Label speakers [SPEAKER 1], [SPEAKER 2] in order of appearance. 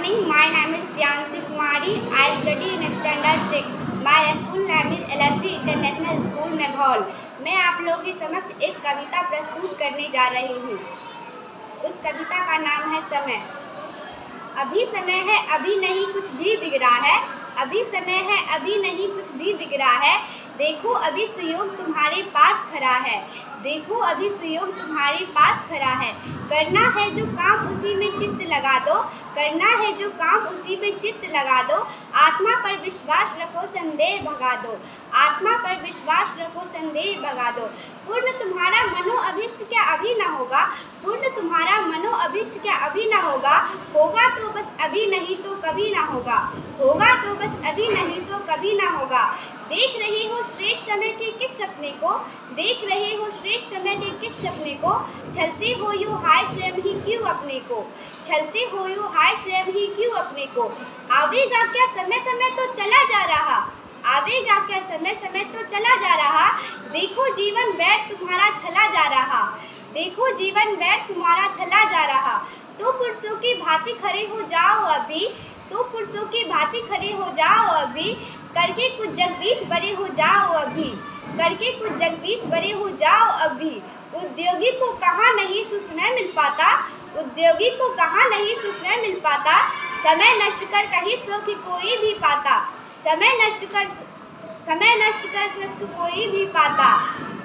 [SPEAKER 1] morning. My name is Priyanshi Kumari. I study in standard 6. My school name is LSD International School, Meghol. मैं आप लोगों के समक्ष एक कविता प्रस्तुत करने जा रही हूँ। उस कविता का नाम है समय। अभी समय है, अभी नहीं कुछ भी बिगड़ा है। अभी समय है, अभी नहीं कुछ भी बिगड़ा है। देखो अभी सुयोग तुम्हारे पास खड़ा है। देखो अभी सुयोग तुम्हारे पास खड़ा है। करना है जो काम उसी में चित्त लगा दो। करना है जो काम उसी में चित्त लगा दो। आत्मा पर विश्वास रखो, संदेह भगा दो। आत्मा पर विश्वास रखो, संदेह भगा दो। पूर्ण तुम्हारा मनोअभिष्ट क्या अभी ना होगा। पूर्ण तुम्हारा मनोअभिष्ट क्या अभी ना होगा। होगा तो बस अभी, नहीं तो कभी ना होगा। होगा तो बस अभी, नहीं तो कभी ना होगा। देख रहे हो श्रेष्ठ समय के किस सपने को। देख रहे हो श्रेष्ठ समय के किस सपने को। छलते हो यो हाय स्वयं ही क्यों अपने को। छलते हो यो हाय स्वयं ही क्यों अपने को। आवेगा क्या समय समय तो चला जा रहा। आवेगा क्या समय समय तो चला जा रहा। देखो जीवन व्यर्थ तुम्हारा चला जा रहा। देखो जीवन व्यर्थ तुम्हारा चला जा रहा। तो पुरुषों की भांति खड़े हो जाओ अभी। तो पुरुषों की भांति खड़े हो जाओ अभी। करके कुछ जगबीच बड़े हो जाओ अभी। करके कुछ जगबीच बड़े हो जाओ अभी। उद्योगी को कहाँ नहीं सुसमय मिल पाता। उद्योगी को कहाँ नहीं सुसमय मिल पाता। समय नष्ट कर कहीं सुख कोई भी पाता। समय नष्ट कर सुख कोई भी पाता।